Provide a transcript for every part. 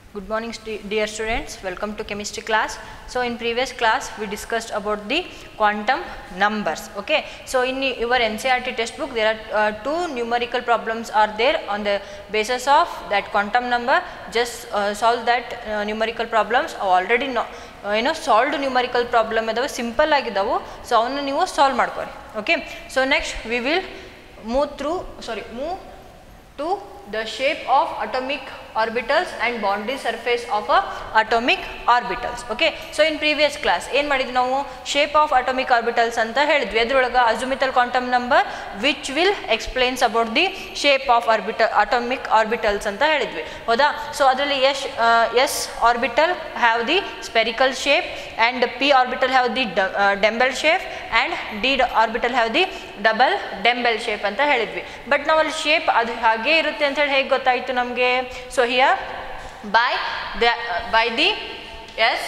Good morning dear students, welcome to chemistry class. So in previous class we discussed about the quantum numbers. Okay, so in your NCERT textbook there are two numerical problems are there on the basis of that quantum number. Just solve that numerical problems. Already solved numerical problem adava simple ಆಗಿದಾವು. So ಅವನ್ನ ನೀವು solve ಮಾಡ್ಕೊರಿ. Okay, so next we will move to the shape of atomic orbitals and boundary surface of a atomic orbitals. Okay, so in previous class ಏನು ಮಾಡಿದ್ವಿ ನಾವು shape of atomic orbitals ಅಂತ ಹೇಳಿದ್ವಿ. ಅದರೊಳಗೆ azimuthal quantum number which will explains about the shape of atomic orbitals ಅಂತ ಹೇಳಿದ್ವಿ ಹೌದಾ. So ಅದರಲ್ಲಿ s orbital have the spherical shape and p orbital have the dumbbell shape and d orbital have the double dumbbell shape ಅಂತ ಹೇಳಿದ್ವಿ. But ನಾವು ಅಲ್ಲಿ shape ಅದು ಹಾಗೆ ಇರುತ್ತೆ ಅಂತ ಹೇಳಿ ಹೇಗೆ ಗೊತ್ತಾಯಿತು ನಮಗೆ. So here by the S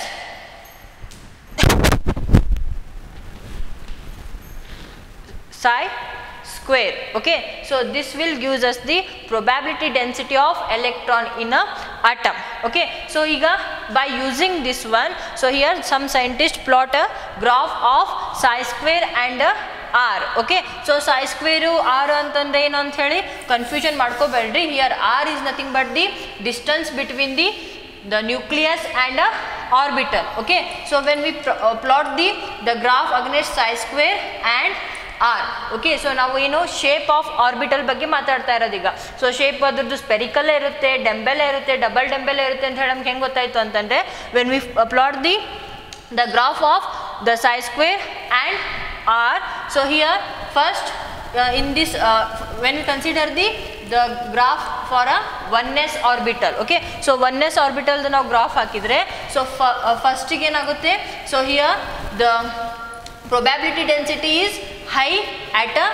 psi square. Okay, so this will gives us the probability density of electron in a atom. Okay, so iga by using this one, so here some scientists plot a graph of psi square and r. Okay, so psi square r ಅಂತಂದ್ರೆ ಏನು ಅಂತ ಹೇಳಿ confusion ಮಾಡ್ಕೋಬೇಡ್ರಿ. Here r is nothing but the distance between the nucleus and a orbital. Okay, so when we plot the graph against psi square and r. Okay, so ನಾವು ಏನು shape of orbital ಬಗ್ಗೆ ಮಾತಾಡ್ತಾ ಇರೋದು ಈಗ. So shape ಅದರದ್ದು spherical ಇರುತ್ತೆ, dumbbell ಇರುತ್ತೆ, double dumbbell ಇರುತ್ತೆ ಅಂತ ಹೇಳಿ ನಮ್ಗೆ ಹೆಂಗೆ ಗೊತ್ತಾಯಿತು ಅಂತಂದರೆ when we plot the graph of the psi square and r. So here first in this when we consider the graph for a 1s orbital. Okay, so 1s orbital ನಾವು graph ಹಾಕಿದ್ರೆ so first ಗೆ ಏನಾಗುತ್ತೆ, so here the probability density is high at a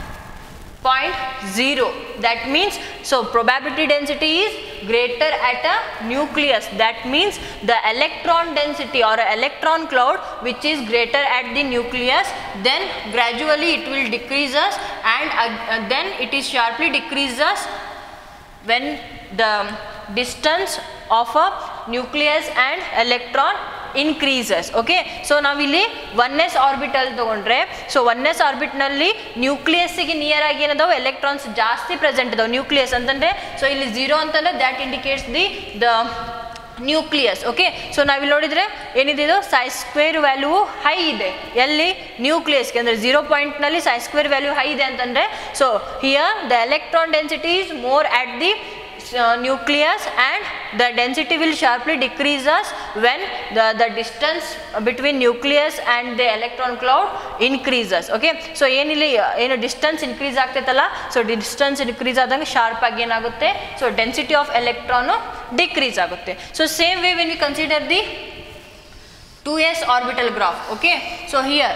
0.0. that means so probability density is greater at a nucleus. that means the electron density or electron cloud which is greater at the nucleus, then gradually it will decreases and then it is sharply decreases when the distance of a nucleus and electron increases. Okay, so ನಾವಿಲ್ಲಿ 1s orbital ತಗೊಂಡ್ರೆ so 1s orbit ನಲ್ಲಿ nucleus ಗೆ near ಆಗಿ ಏನದಾವ electrons ಜಾಸ್ತಿ present ಇದಾವೆ nucleus ಅಂತಂದ್ರೆ so ಇಲ್ಲಿ 0 ಅಂತಂದ್ರೆ that indicates the nucleus. Okay, so ನಾವಿಲ್ಲಿ ನೋಡಿದ್ರೆ ಏನಿದೆ ಇದು ಸೈ ಸ್ಕ್ವೇರ್ ವ್ಯಾಲ್ಯೂ ಹೈ ಇದೆ ಎಲ್ಲಿ ನ್ಯೂಕ್ಲಿಯಸ್ಗೆ ಅಂದರೆ 0 ಪಾಯಿಂಟ್ನಲ್ಲಿ ಸೈ ಸ್ಕ್ವೇರ್ ವ್ಯಾಲ್ಯೂ ಹೈ ಇದೆ ಅಂತಂದರೆ so here the electron density is more at the nucleus and the density will sharply decreases when the distance between nucleus and the electron cloud increases. Okay, so ಏನು distance increase ಆಗ್ತೈತಲ್ಲ so distance increase ಆದಂಗೆ sharp ಆಗಿ ಏನಾಗುತ್ತೆ so density of electron decrease ಆಗುತ್ತೆ. So same way when we consider the 2s orbital graph. Okay, so here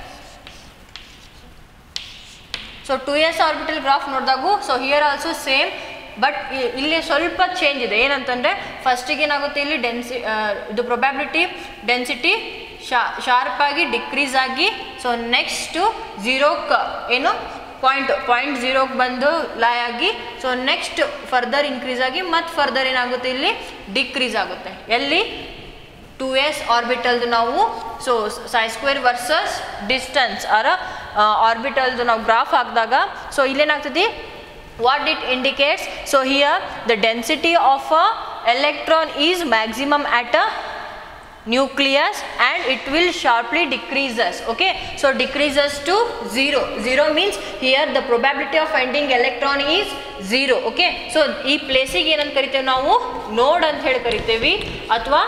so 2s orbital graph ನೋಡಿದಾಗೂ so here also same but ಇಲ್ಲಿ ಸ್ವಲ್ಪ change ಇದೆ. ಏನಂತಂದರೆ ಫಸ್ಟಿಗೆ ಏನಾಗುತ್ತೆ ಇಲ್ಲಿ ಇದು ಪ್ರೊಬ್ಯಾಬಿಲಿಟಿ ಡೆನ್ಸಿಟಿ ಶಾರ್ಪ್ ಆಗಿ ಡಿಕ್ರೀಸ್ ಆಗಿ ಸೊ ನೆಕ್ಸ್ಟು 0ಕ್ಕೆ ಏನು 0.0ಗೆ ಬಂದು ಲೈ ಆಗಿ ಸೊ ನೆಕ್ಸ್ಟ್ ಫರ್ದರ್ ಇನ್ಕ್ರೀಸ್ ಆಗಿ ಮತ್ತು ಫರ್ದರ್ ಏನಾಗುತ್ತೆ ಇಲ್ಲಿ ಡಿಕ್ರೀಸ್ ಆಗುತ್ತೆ. ಎಲ್ಲಿ 2s ಆರ್ಬಿಟಲ್ದು ನಾವು ಸೊ ಸೈ ಸ್ಕ್ವೇರ್ ವರ್ಸಸ್ ಡಿಸ್ಟೆನ್ಸ್ ಆರ ಆರ್ಬಿಟಲ್ದು ನಾವು ಗ್ರಾಫ್ ಹಾಕಿದಾಗ ಸೊ ಇಲ್ಲೇನಾಗ್ತದೆ what it indicates, so here the density of a electron is maximum at a nucleus and it will sharply decreases. Okay, so decreases to 0 means here the probability of finding electron is 0. Okay, so ಈ ಪ್ಲೇಸಿಗೆ ಏನಂತ ಕರಿತೇವೆ ನಾವು ನೋಡ್ ಅಂತ ಹೇಳಿ ಕರಿತೇವೆ ಅಥವಾ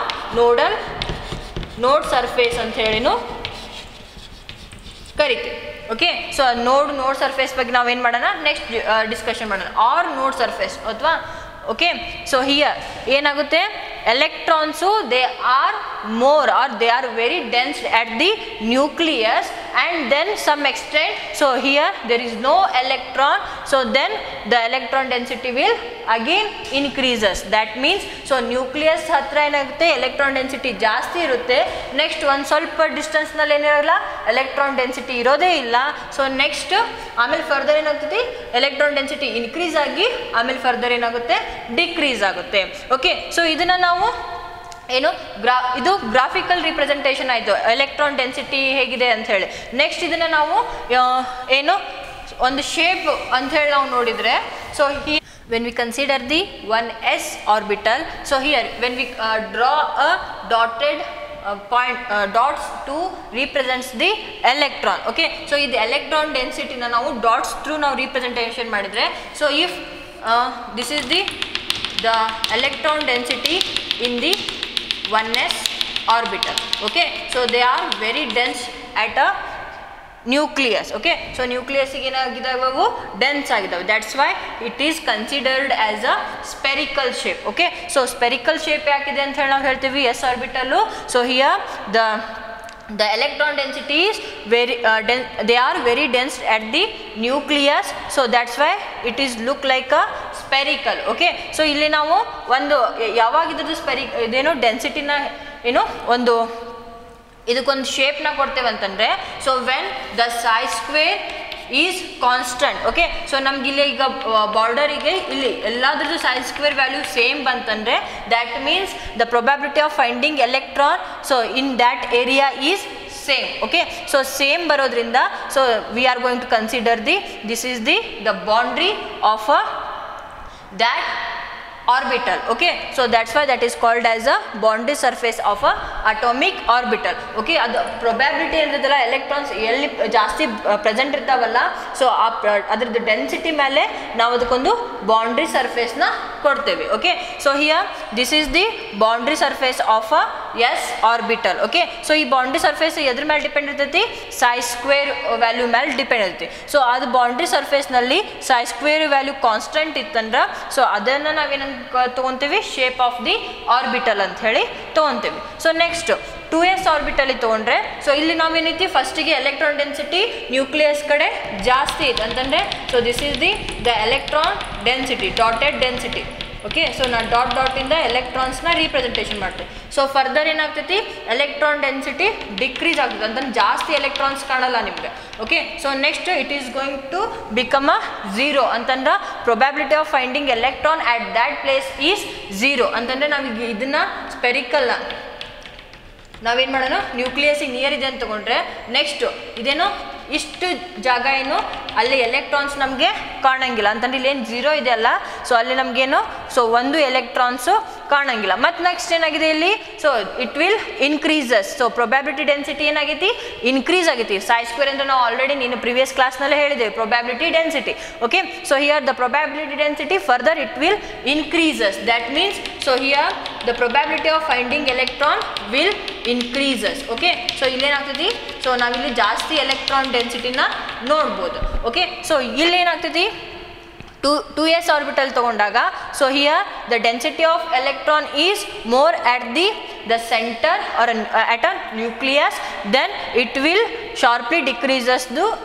ನೋಡ್ ಸರ್ಫೇಸ್ ಅಂತ ಹೇಳಿನೂ ಕರಿತೀವಿ. ಓಕೆ, ಸೊ ನೋಡ್ ಸರ್ಫೇಸ್ ಬಗ್ಗೆ ನಾವೇನು ಮಾಡೋಣ ನೆಕ್ಸ್ಟ್ ಡಿಸ್ಕಷನ್ ಮಾಡೋಣ. ಆರ್ ನೋಡ್ ಸರ್ಫೇಸ್ ಅಥವಾ ಓಕೆ, ಸೊ ಹಿಯರ್ ಏನಾಗುತ್ತೆ electrons they are more are they are very dense at the nucleus and then some extent, so here there is no electron, so then the electron density will again increases. That means so nucleus hatra ಏನಾಗುತ್ತೆ electron density ಜಾಸ್ತಿ ಇರುತ್ತೆ, next ಒಂದು ಸ್ವಲ್ಪ distance ನಲ್ಲಿ ಏನಿರಲ್ಲ electron density ಇರೋದೇ ಇಲ್ಲ. So next ಆಮೇಲೆ ಫರ್ದರ್ ಏನಾಗ್ತದೆ electron density ಇನ್ಕ್ರೀಸ್ ಆಗಿ ಆಮೇಲೆ ಫರ್ದರ್ ಏನಾಗುತ್ತೆ ಡಿಕ್ರೀಸ್ ಆಗುತ್ತೆ. ಓಕೆ, ಸೊ ಇದನ್ನ ನಾವು ಏನು ಇದು ಗ್ರಾಫಿಕಲ್ ರಿಪ್ರೆಸೆಂಟೇಷನ್ ಆಯಿತು ಎಲೆಕ್ಟ್ರಾನ್ ಡೆನ್ಸಿಟಿ ಹೇಗಿದೆ ಅಂತ ಹೇಳಿ. ನೆಕ್ಸ್ಟ್ ಇದನ್ನ ನಾವು ಏನು ಒಂದು ಶೇಪ್ ಅಂತ ಹೇಳಿ ನಾವು ನೋಡಿದರೆ, so when we consider the 1s orbital, so here when we draw a dotted point dots to represents the electron. Okay, so this electron density na ನಾವು dots through ನಾವು representation ಮಾಡಿದ್ರೆ, so if this is the electron density in the 1s orbital. Okay, so they are very dense at a nucleus. Okay, so nucleus ಏನಾಗಿದಾವು dense ಆಗಿದಾವೆ, that's why it is considered as a spherical shape. Okay, so spherical shape ಯಾಕಿದೆ ಅಂತ ಹೇಳಿ ನಾವು ಹೇಳ್ತೀವಿ s orbital. so here the electron density is very they are very dense at the nucleus, so that's why it is look like a spherical. Okay, so ಇಲ್ಲಿ ನಾವು ಒಂದು ಯಾವಾಗ ಇದು ಇದೇನೋ ಡೆನ್ಸಿಟಿನ ಏನೋ ಒಂದು ಇದಕ್ಕೊಂದು ಶೇಪ್ನ ಕೊಡ್ತೇವೆ ಅಂತಂದರೆ, so when the size square is constant. Okay, so ನಮಗಿಲ್ಲಿ ಈಗ ಬಾರ್ಡರಿಗೆ ಇಲ್ಲಿ ಎಲ್ಲಾದ್ರದ್ದು ಸೈಜ್ ಸ್ಕ್ವೇರ್ ವ್ಯಾಲ್ಯೂ ಸೇಮ್ ಬಂತಂದರೆ that means the probability of finding electron so in that area is same. Okay, so same ಬರೋದ್ರಿಂದ so we are going to consider this is the boundary of that orbital. Okay, so that's why that is called as a boundary surface of a atomic orbital. Okay, ಅದು probability ಇರ್ತದಲ್ಲ electrons ಎಲ್ಲಿ ಜಾಸ್ತಿ present ಇರ್ತಾವಲ್ಲ, so ಅದ್ರದ್ದು density ಮೇಲೆ ನಾವು ಅದಕ್ಕೊಂದು boundary ಸರ್ಫೇಸ್ನ ಕೊಡ್ತೇವೆ. Okay, so here this is the boundary surface of a S orbital. Okay, so ಈ ಬೌಂಡ್ರಿ ಸರ್ಫೇಸ್ ಎದ್ರ ಮೇಲೆ ಡಿಪೆಂಡ್ ಇರ್ತೈತಿ, ಸೈಜ್ ಸ್ಕ್ವೇರ್ ವ್ಯಾಲ್ಯೂ ಮೇಲೆ ಡಿಪೆಂಡ್ ಇರ್ತೈತಿ. ಸೊ ಅದು ಬೌಂಡ್ರಿ ಸರ್ಫೇಸ್ನಲ್ಲಿ ಸೈಜ್ ಸ್ಕ್ವೇರ್ ವ್ಯಾಲ್ಯೂ ಕಾನ್ಸ್ಟೆಂಟ್ ಇತ್ತಂದ್ರೆ ಸೊ ಅದನ್ನು ನಾವೇನಂತ ತೊಗೊತೀವಿ ಶೇಪ್ ಆಫ್ ದಿ ಆರ್ಬಿಟಲ್ ಅಂತ ಹೇಳಿ ತೊಗೊತೀವಿ. ಸೊ ನೆಕ್ಸ್ಟ್ 2s ಆರ್ಬಿಟಲ್ ತೊಗೊಂಡ್ರೆ, ಸೊ ಇಲ್ಲಿ ನಾವೇನೈತಿ ಫಸ್ಟಿಗೆ ಎಲೆಕ್ಟ್ರಾನ್ ಡೆನ್ಸಿಟಿ ನ್ಯೂಕ್ಲಿಯಸ್ ಕಡೆ ಜಾಸ್ತಿ ಐತೆ ಅಂತಂದರೆ, so this is the electron density dotted density. Okay, so ನಾನು ಡಾಟಿಂದ ಎಲೆಕ್ಟ್ರಾನ್ಸ್ನ ರೀಪ್ರೆಸೆಂಟೇಷನ್ ಮಾಡ್ತೇವೆ. ಸೊ ಫರ್ದರ್ ಏನಾಗ್ತೈತಿ ಎಲೆಕ್ಟ್ರಾನ್ ಡೆನ್ಸಿಟಿ ಡಿಕ್ರೀಸ್ ಆಗ್ತದೆ ಅಂತಂದ್ರೆ ಜಾಸ್ತಿ ಎಲೆಕ್ಟ್ರಾನ್ಸ್ ಕಾಣಲ್ಲ ನಿಮಗೆ. Okay, so next it is going to become a 0 ಅಂತಂದ್ರೆ probability of finding electron at that place is 0 ಅಂತಂದರೆ ನಾವೀಗ ಇದನ್ನು ಸ್ಪೆರಿಕಲ್ನ ನಾವೇನು ಮಾಡೋಣ ನ್ಯೂಕ್ಲಿಯಸ್ಸಿಗೆ ನಿಯರ್ ಇದೆ ಅಂತ ತೊಗೊಂಡ್ರೆ, ನೆಕ್ಸ್ಟ್ ಇದೇನು ಇಷ್ಟು ಜಾಗ ಏನು ಅಲ್ಲಿ ಎಲೆಕ್ಟ್ರಾನ್ಸ್ ನಮಗೆ ಕಾಣಂಗಿಲ್ಲ ಅಂತಂದ್ರೆ ಇಲ್ಲೇನು 0 ಇದೆ ಅಲ್ಲ, ಸೊ ಅಲ್ಲಿ ನಮಗೇನು ಸೊ ಒಂದು ಎಲೆಕ್ಟ್ರಾನ್ಸು ಕಾಣಂಗಿಲ್ಲ. ಮತ್ತು ನೆಕ್ಸ್ಟ್ ಏನಾಗಿದೆ ಇಲ್ಲಿ, so it will increases. So probability density ಏನಾಗೈತಿ ಇನ್ಕ್ರೀಸ್ ಆಗೈತಿ. ಸೈಜ್ ಸ್ಕ್ವೇರ್ ಅಂದರೆ ನಾವು ಆಲ್ರೆಡಿ ನೀನು ಪ್ರಿವಿಯಸ್ ಕ್ಲಾಸ್ನಲ್ಲೇ ಹೇಳಿದ್ದೇವೆ probability density. Okay, so here the probability density further it will increases. That means so here the probability of finding electron will increases. Okay, so ಇಲ್ಲೇನಾಗ್ತದೆ, so ನಾವಿಲ್ಲಿ ಜಾಸ್ತಿ electron ಡೆನ್ಸಿಟಿನ ನೋಡ್ಬೋದು. ಓಕೆ, ಸೊ ಇಲ್ಲೇನಾಗ್ತದೆ 2s orbital ತಗೊಂಡಾಗ, so here the density of electron is more at the center or at a nucleus, then it will sharply decreases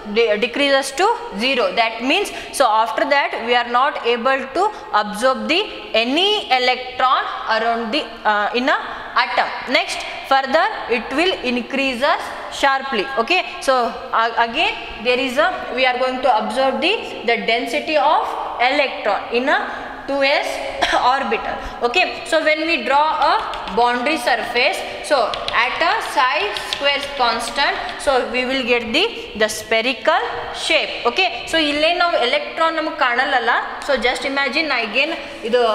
to 0. That means so after that we are not able to absorb any electron around the in a atom. Next further it will increases sharply. Okay, so again there is we are going to observe the density of electron in a 2s orbital. Okay, so when we draw a boundary surface, so at a size square constant, so we will get the spherical shape. Okay, so ille now electron namu kanalalla, so just imagine again idu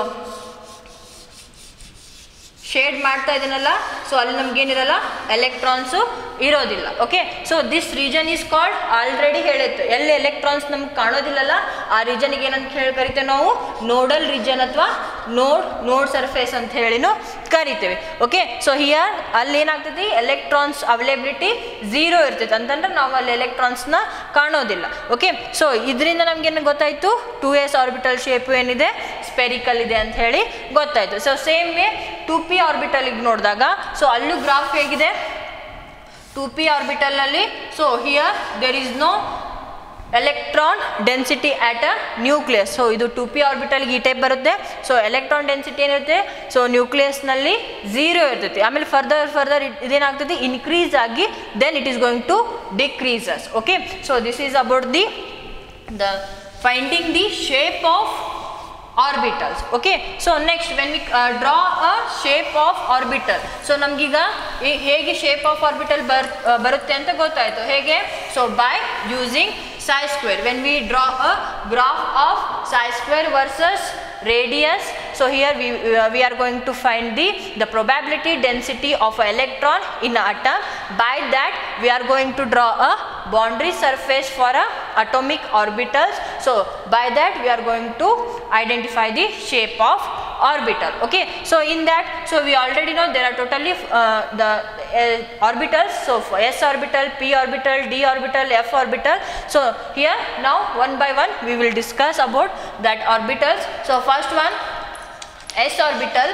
shade ಮಾಡ್ತಾ ಇದೀನಲ್ಲ, so ಅಲ್ಲಿ ನಮಗೇನಿರಲ್ಲ electrons ಇರೋದಿಲ್ಲ. Okay, so this region is called, already ಹೇಳಿತ್ತು ಎಲ್ಲಿ electrons ನಮ್ಗೆ ಕಾಣೋದಿಲ್ಲಲ್ಲ ಆ ರೀಜನ್ಗೆ ಏನಂತ ಹೇಳಿ ಕರಿತೇವೆ ನಾವು ನೋಡಲ್ ರೀಜನ್ ಅಥವಾ ನೋಡ್ ಸರ್ಫೇಸ್ ಅಂತ ಹೇಳಿನೂ ಕರಿತೇವೆ. ಓಕೆ, ಸೊ ಹಿಯರ್ ಅಲ್ಲಿ ಏನಾಗ್ತೈತಿ ಎಲೆಕ್ಟ್ರಾನ್ಸ್ ಅವೈಲೇಬಿಲಿಟಿ 0 ಇರ್ತೈತೆ ಅಂತಂದ್ರೆ ನಾವು ಅಲ್ಲಿ ಎಲೆಕ್ಟ್ರಾನ್ಸ್ನ ಕಾಣೋದಿಲ್ಲ. ಓಕೆ, ಸೊ ಇದರಿಂದ ನಮ್ಗೇನು ಗೊತ್ತಾಯಿತು 2s ಆರ್ಬಿಟಲ್ ಶೇಪ್ ಏನಿದೆ ಸ್ಪೆರಿಕಲ್ ಇದೆ ಅಂತ ಹೇಳಿ ಗೊತ್ತಾಯಿತು. ಸೊ ಸೇಮ್ ವೇ 2p ಆರ್ಬಿಟಲಿಗೆ ನೋಡಿದಾಗ, ಸೊ ಅಲ್ಲೂ ಗ್ರಾಫ್ ಹೇಗಿದೆ, 2p orbital nalli, so here there is no electron density at a nucleus. So idu 2p orbital ee type barutte. So electron density enutte, so nucleus nalli 0 irtati. Amele further idena agtadi increase agi, then it is going to decreases. Okay, so this is about the finding the shape of orbitals. Okay, so next when we draw a shape of orbital, so namgiga hege shape of orbital barutte anta gottayitu. Hege? So by using psi square, when we draw a graph of psi square versus radius, so here we are going to find the probability density of an electron in an atom. By that we are going to draw a boundary surface for a atomic orbitals. So by that we are going to identify the shape of orbital. Okay, so in that, so we already know there are totally the orbitals. So for s orbital, p orbital, d orbital, f orbital. So here now one by one we will discuss about that orbitals. So first one, s orbital.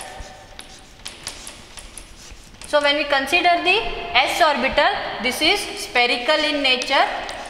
So when we consider the s orbital, this is spherical in nature.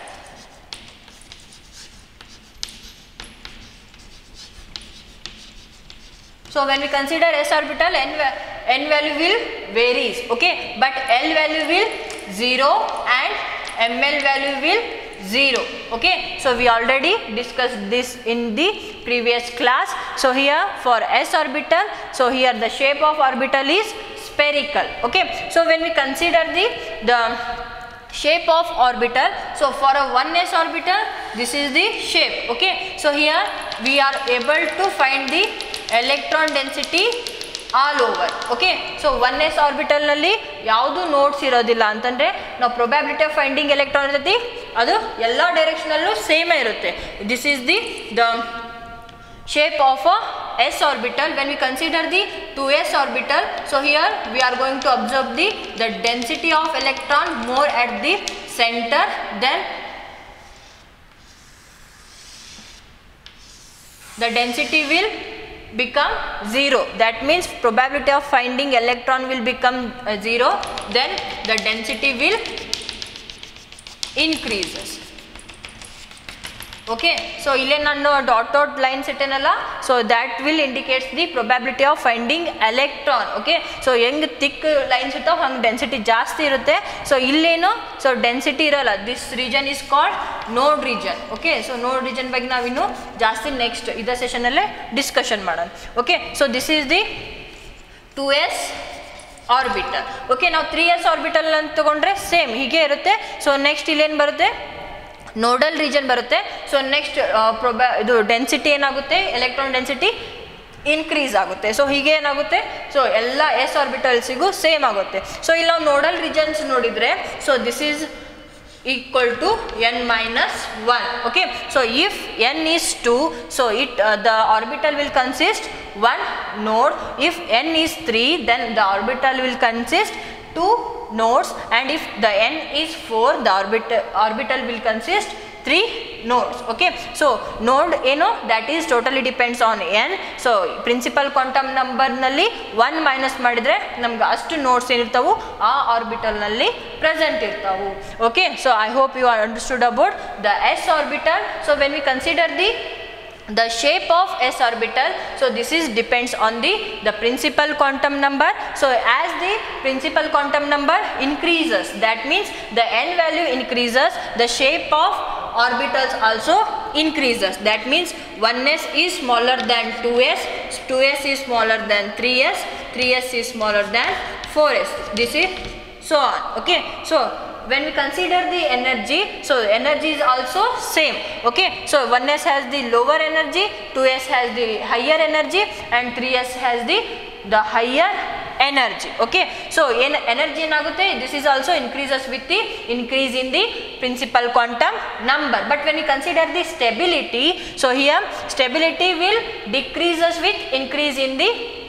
So when we consider s orbital, n value will varies, okay, but L value will 0 and ml value will 0. Okay, so we already discussed this in the previous class. So here for s orbital, so here the shape of orbital is spherical. Okay, so when we consider the shape of orbital, so for a 1s orbital, this is the shape. Okay, so here we are able to find the electron density all over. Okay, so 1s orbital nalli yaudu nodes irodilla antandre now probability of finding electron irati adu ella direction allu same irutte. This is the shape of a s orbital. When we consider the 2s orbital, so here we are going to observe the density of electron more at the center, then the density will become 0. That means probability of finding electron will become 0, then the density will increases. Okay, so ille nannu dot line settenalla, so that will indicates the probability of finding electron. Okay, so heng thick lines irtav hang density jaasti irutte. So illeno so density iralla, this region is called node region. Okay, so node region ಬಗ್ಗೆ ನಾವು ಇನ್ನು ಜಾಸ್ತಿ next ಇದ session ಅಲ್ಲೇ discussion ಮಾಡೋಣ. Okay, so this is the 2s orbital. Okay, ನಾವು 3s orbital ಅಂತ ತಗೊಂಡ್ರೆ ಸೇಮ್ ಹೀಗೆ ಇರುತ್ತೆ. ಸೊ ನೆಕ್ಸ್ಟ್ ಇಲ್ಲಿ ಏನು ಬರುತ್ತೆ, ನೋಡಲ್ ರೀಜನ್ ಬರುತ್ತೆ. ಸೊ ನೆಕ್ಸ್ಟ್ ಇದು ಡೆನ್ಸಿಟಿ ಏನಾಗುತ್ತೆ, ಎಲೆಕ್ಟ್ರಾನ್ ಡೆನ್ಸಿಟಿ ಇನ್ಕ್ರೀಸ್ ಆಗುತ್ತೆ. ಸೊ ಹೀಗೆ ಏನಾಗುತ್ತೆ, ಸೊ ಎಲ್ಲ ಎಸ್ ಆರ್ಬಿಟಲ್ಸಿಗೂ ಸೇಮ್ ಆಗುತ್ತೆ. ಸೊ ಇಲ್ಲಿ ನಾವು ನೋಡಲ್ ರೀಜನ್ಸ್ ನೋಡಿದರೆ, so this is equal to n minus 1. Okay, so if n is 2, so the orbital will consist 1 node. If n is 3, then the orbital will consist 2 nodes, and if the n is 4, the orbital will consist 3 nodes. Okay, so node that is totally depends on n. So principal quantum number nalli 1 minus madidre namge ashtu nodes enirtavu aa orbital nalli present irtavu. Okay, so I hope you are understood about the s orbital. So when we consider the shape of s orbital, so this is depends on the principal quantum number. So as the principal quantum number increases, that means the n value increases, the shape of orbitals also increases. That means 1s is smaller than 2s, 2s is smaller than 3s, 3s is smaller than 4s, this is so on. Okay, so when we consider the energy, so energy is also same. Okay, so 1s has the lower energy, 2s has the higher energy, and 3s has the higher energy. Okay, so energy enagutte, this is also increases with the increase in the principal quantum number. But when we consider the stability, so here stability will decreases with increase in the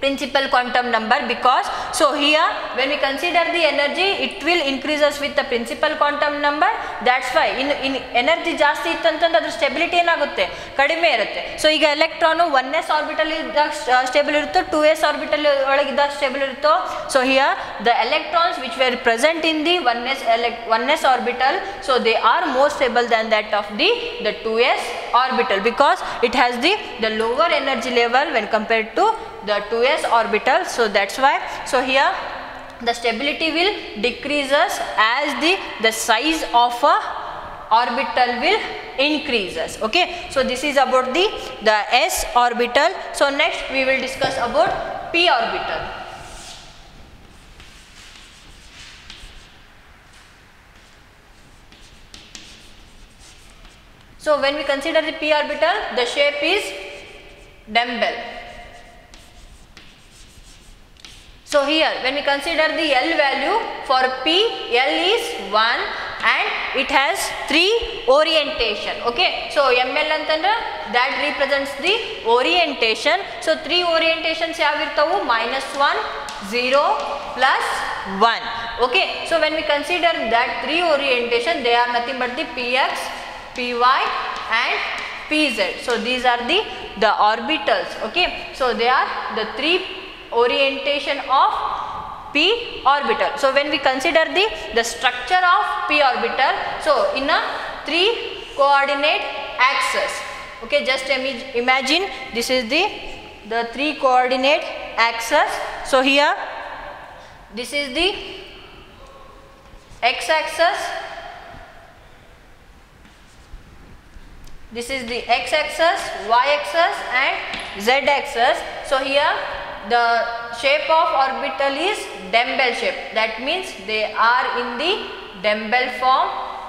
principal quantum number, because so here when we consider the energy it will increases with the principal quantum number. That's why in energy ಜಾಸ್ತಿ ಇತ್ತಂತಂದ್ರೆ ಅದ್ರ stability ಏನಾಗುತ್ತೆ, ಕಡಿಮೆ ಇರುತ್ತೆ. So ಈಗ electron 1s orbital ಇದ್ದಾಗ stable ಇರುತ್ತೋ 2s orbital ಒಳಗಿದ್ದಾಗ stable ಇರುತ್ತೋ. So here the electrons which were present in the 1s orbital, so they are more stable than that of the 2s orbital, because it has the lower energy level when compared to the 2s orbital. So that's why, so here the stability will decreases as the size of a orbital will increases. Okay, so this is about the s orbital. So next we will discuss about p orbital. So when we consider the p orbital, the shape is dumbbell. So here when we consider the L value for P, L is 1 and it has 3 orientation. Okay, so ML antandra that represents the orientation. So 3 orientations yavirtavu, -1, 0, +1. Okay, so when we consider that 3 orientation, they are nothing but the Px, Py and Pz. So these are the orbitals. Okay, so they are the 3 orientation of p orbital. So when we consider the structure of p orbital, so in a 3 coordinate axis. Okay, just imagine this is the 3 coordinate axis. So here this is the x axis, this is the x axis, y axis and z axis. So here the shape of orbital is dumbbell shape. That means they are in the dumbbell form.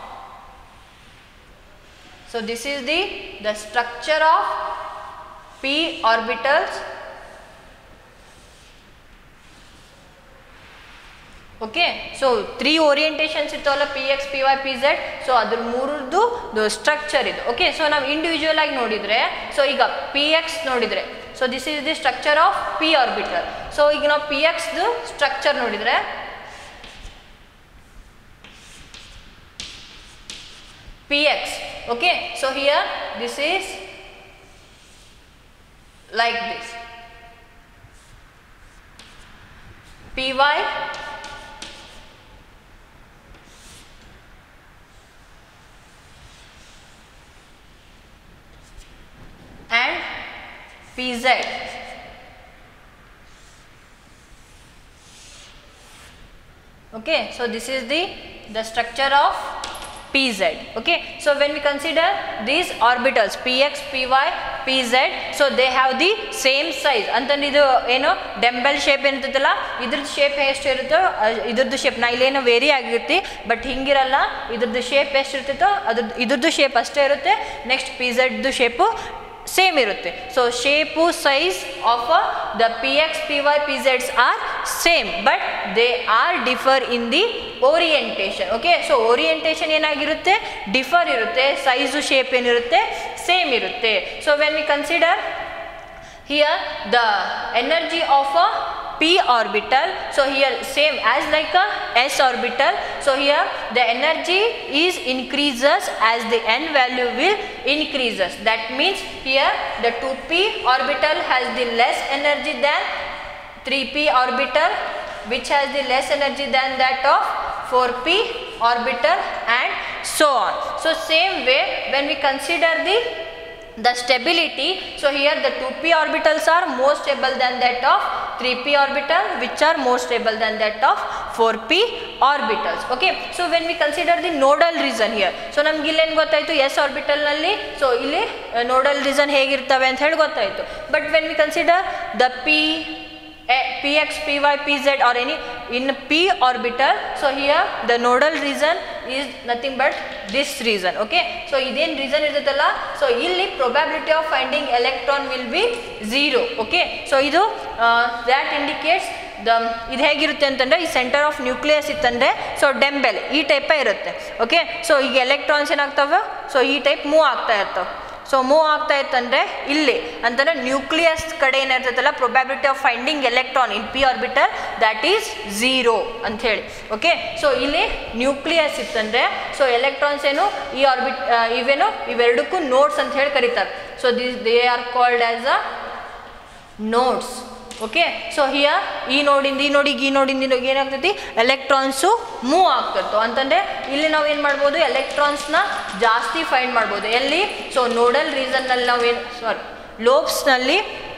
So this is the structure of p orbitals. Okay, so 3 orientations ಇರ್ತವಲ್ಲ px, py, pz. So ಅದ್ರ ಮೂರದ್ದು structure ಇದು. Okay, so ನಾವು individual ಆಗಿ ನೋಡಿದ್ರೆ, so ಈಗ px ನೋಡಿದ್ರೆ, so this is the structure of p orbital. So ಈಗ ನಾವು px ಸ್ಟ್ರಕ್ಚರ್ ನೋಡಿದ್ರೆ, px, okay, so here this is like this, py and pz. Okay, so this is the structure of pz. Okay, so when we consider these orbitals px, py, pz, so they have the same size. ಅಂತಂದ್ರೆ ಇದು ಏನು dumbbell shape ಏನಿರ್ತದಲ್ಲ, ಇದ್ರದ್ದು shape ಎಷ್ಟು ಇರುತ್ತೋ ಇದ್ರದ್ದು shape ನಾ ಇಲ್ಲೇನೋ very ಆಗಿರುತ್ತೆ, ಬಟ್ ಹಿಂಗಿರಲ್ಲ. ಇದ್ರದ್ದು ಶೇಪ್ ಎಷ್ಟು ಇರ್ತಿತ್ತೋ ಇದ್ರದ್ದು ಶೇಪ್ ಅಷ್ಟೇ ಇರುತ್ತೆ. ನೆಕ್ಸ್ಟ್ pzದ್ದು ಶೇಪು ಸೇಮ್ ಇರುತ್ತೆ. So shape size of the px, py, pz's are same, but they are differ in the orientation. Okay, so orientation ಏನಾಗಿರುತ್ತೆ, ಡಿಫರ್ ಇರುತ್ತೆ. ಸೈಜು ಶೇಪ್ ಏನಿರುತ್ತೆ, ಸೇಮ್ ಇರುತ್ತೆ. So when we consider here the energy of a p orbital, so here same as like a s orbital. So here the energy is increases as the n value will increases. That means here the 2p orbital has the less energy than 3p orbital, which has the less energy than that of 4p orbital and so on. So same way when we consider the stability, so here the 2p orbitals are more stable than that of 3p orbital, which are more stable than that of 4p orbitals. Okay, so when we consider the nodal region here, so ನಮಗೆ ಇಲ್ಲಿ ಏನು ಗೊತ್ತಾಯಿತು, s orbital ನಲ್ಲಿ so ಇಲ್ಲಿ nodal region ಹೇಗಿರ್ತವೆ ಅಂತ ಹೇಳಿ ಗೊತ್ತಾಯಿತು. But when we consider the px, py, pz or any in p orbital, so here the nodal region is nothing but this region. Okay, so ಇದೇನು region ಇರುತ್ತಲ್ಲ, so ಇಲ್ಲಿ probability of finding electron will be 0. Okay, so ಇದು that indicates ಇದು ಹೇಗಿರುತ್ತೆ ಅಂತಂದರೆ, ಈ center of nucleus ಇತ್ತಂದರೆ so dumbbell ಈ ಟೈಪೇ ಇರುತ್ತೆ. ಓಕೆ, ಸೊ ಈಗ ಎಲೆಕ್ಟ್ರಾನ್ಸ್ ಏನಾಗ್ತವೆ, ಸೊ ಈ ಟೈಪ್ ಮೂವ್ ಆಗ್ತಾ ಇರ್ತವೆ. ಸೊ ಮೂವ್ ಆಗ್ತಾ ಇತ್ತಂದರೆ ಇಲ್ಲಿ ಅಂತಂದರೆ ನ್ಯೂಕ್ಲಿಯಸ್ ಕಡೆ ಏನಿರ್ತೈತಲ್ಲ probability of finding electron in P orbital that is 0 ಅಂತ ಹೇಳಿ. ಓಕೆ, ಸೊ ಇಲ್ಲಿ ನ್ಯೂಕ್ಲಿಯಸ್ ಇತ್ತಂದರೆ ಸೊ ಎಲೆಕ್ಟ್ರಾನ್ಸ್ ಏನು ಈ ಇವೇನು ಇವೆರಡಕ್ಕೂ ನೋಡ್ಸ್ ಅಂತ ಹೇಳಿ ಕರೀತಾರೆ. So they are called as a nodes. Okay, so here ಈ ನೋಡಿಂದ ಈ ನೋಡಿಂದ ಏನಾಗ್ತೈತಿ ಎಲೆಕ್ಟ್ರಾನ್ಸು ಮೂವ್ ಆಗ್ತಿರ್ತವೆ ಅಂತಂದರೆ ಇಲ್ಲಿ ನಾವು ಏನು ಮಾಡ್ಬೋದು ಎಲೆಕ್ಟ್ರಾನ್ಸ್ನ ಜಾಸ್ತಿ ಫೈಂಡ್ ಮಾಡ್ಬೋದು. ಎಲ್ಲಿ? ಸೊ ನೋಡಲ್ ರೀಸನ್ನಲ್ಲಿ ನಾವೇನು ಲೋಬ್ಸ್ನಲ್ಲಿ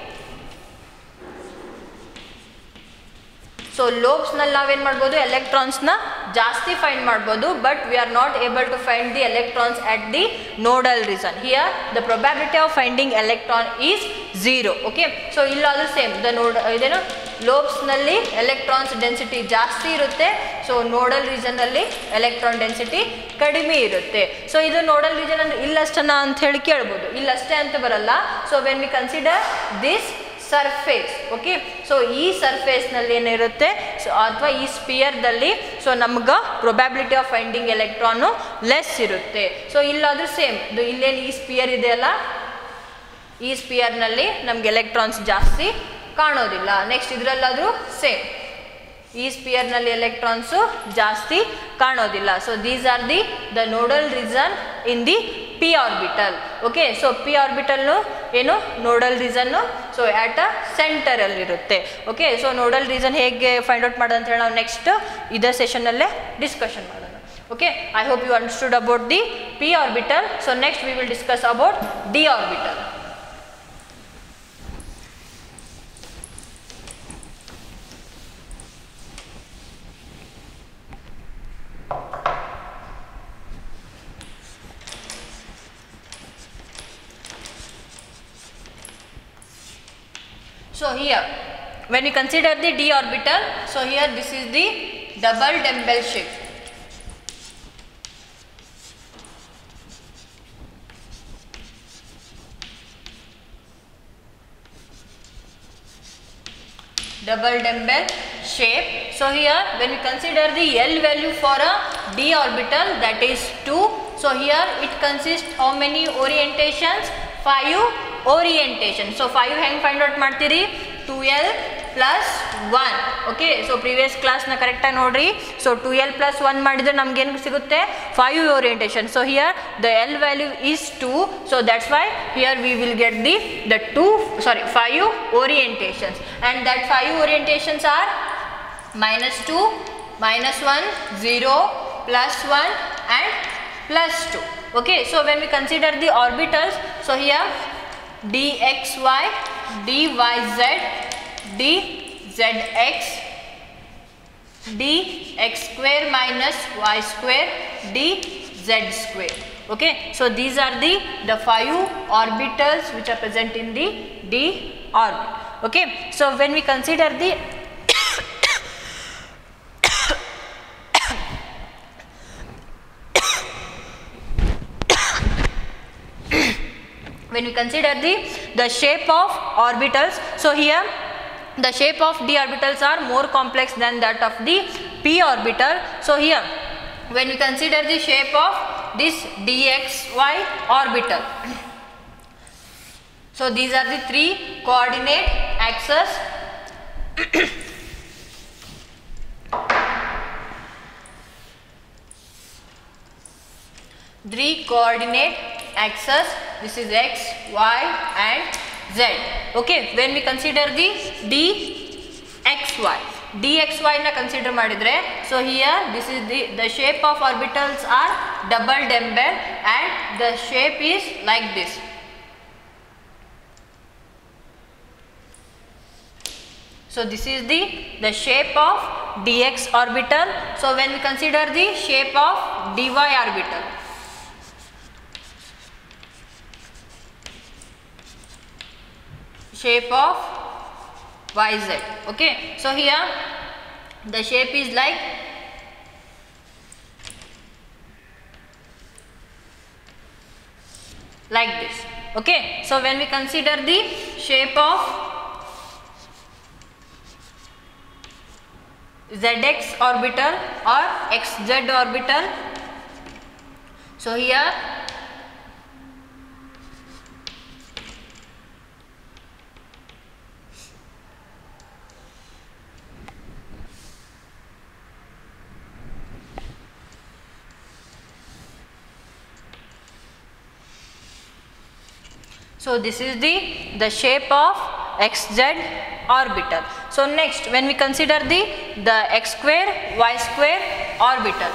ನಾವೇನು ಮಾಡ್ಬೋದು ಎಲೆಕ್ಟ್ರಾನ್ಸ್ನ ಜಾಸ್ತಿ ಫೈಂಡ್ ಮಾಡ್ಬೋದು. But we are not able to find the electrons at the nodal region. Here the probability of finding electron is 0. Okay, so ಇಲ್ಲಾದರೂ ಸೇಮ್ ಇದೇನು ಲೋಬ್ಸ್ನಲ್ಲಿ ಎಲೆಕ್ಟ್ರಾನ್ಸ್ ಡೆನ್ಸಿಟಿ ಜಾಸ್ತಿ ಇರುತ್ತೆ. ಸೊ ನೋಡಲ್ ರೀಸನ್ನಲ್ಲಿ ಎಲೆಕ್ಟ್ರಾನ್ ಡೆನ್ಸಿಟಿ ಕಡಿಮೆ ಇರುತ್ತೆ. ಸೊ ಇದು ನೋಡಲ್ ರೀಸನ್ ಅಂದರೆ ಇಲ್ಲಷ್ಟನ್ನ ಅಂತ ಹೇಳಿ ಕೇಳ್ಬೋದು. ಇಲ್ಲಷ್ಟೇ ಅಂತ ಬರಲ್ಲ. So when we consider this surface, okay, so ಈ ಸರ್ಫೇಸ್ನಲ್ಲಿ ಏನಿರುತ್ತೆ ಸೊ ಅಥವಾ ಈ ಸ್ಪಿಯರ್ದಲ್ಲಿ ಸೊ ನಮ್ಗೆ probability of finding electron less ಇರುತ್ತೆ. ಸೊ ಇಲ್ಲಾದರೂ ಸೇಮ್ ಇಲ್ಲೇನು ಈ ಸ್ಪಿಯರ್ ಇದೆಯಲ್ಲ ಈ ಸ್ಪಿಯರ್ನಲ್ಲಿ ನಮ್ಗೆ ಎಲೆಕ್ಟ್ರಾನ್ಸ್ ಜಾಸ್ತಿ ಕಾಣೋದಿಲ್ಲ. ನೆಕ್ಸ್ಟ್ ಇದರಲ್ಲಾದರೂ ಸೇಮ್ ಈ ಸ್ಪಿಯರ್ನಲ್ಲಿ ಎಲೆಕ್ಟ್ರಾನ್ಸು ಜಾಸ್ತಿ ಕಾಣೋದಿಲ್ಲ. So these are the nodal region in the P orbital. Okay, so P ಆರ್ಬಿಟಲ್ನು ಏನು ನೋಡಲ್ ರೀಸನ್ನು ಸೊ ಆಟ್ ಅ ಸೆಂಟರಲ್ಲಿರುತ್ತೆ. ಓಕೆ, ಸೊ ನೋಡಲ್ ರೀಸನ್ ಹೇಗೆ ಫೈಂಡ್ ಔಟ್ ಮಾಡೋದು ಅಂತ ಹೇಳಿ ನಾವು ನೆಕ್ಸ್ಟ್ ಇದೇ ಸೆಷನ್ನಲ್ಲೇ ಡಿಸ್ಕಷನ್ ಮಾಡೋಣ. Okay, I hope you understood about the P orbital. So next we will discuss about D orbital. So here when we consider the d orbital, so here this is the double dumbbell shape. Double dumbbell shape. So here when we consider the L value for a d orbital, that is 2. So here it consists how many orientations? 5 orientation. So 5 ಹೆಂಗೆ find out ಮಾಡ್ತೀರಿ? 2l plus 1. Okay, so previous ಕ್ಲಾಸ್ನ ಕರೆಕ್ಟಾಗಿ ನೋಡ್ರಿ. So 2l plus 1 ಮಾಡಿದರೆ ನಮ್ಗೇನು ಸಿಗುತ್ತೆ? 5 orientation. ಸೊ here ದ L value is 2. So that's why here we will get the 5 orientations. And that 5 orientations are -2, -1, 0, +1 and +2. Okay, so when we consider the orbitals, so here dxy, dyz, dzx, dx square minus y square, dz square. Okay, so these are the 5 orbitals which are present in the d orbit. Okay, so when we consider the when we consider the shape of orbitals, so here the shape of d orbitals are more complex than that of the p orbital. So here when we consider the shape of this dxy orbital, so these are the 3 coordinate axes. Three coordinate axes, this is x, y and z. Okay, when we consider the dxy na consider madidre, so here this is the shape of orbitals are double dumbbell and the shape is like this. So this is the shape of dx orbital. So when we consider the shape of dy orbital, shape of yz. Okay, so here the shape is like this. Okay, so when we consider the shape of zx orbital or xz orbital, so here So this is the shape of xz orbital. So next, when we consider the x square y square orbital,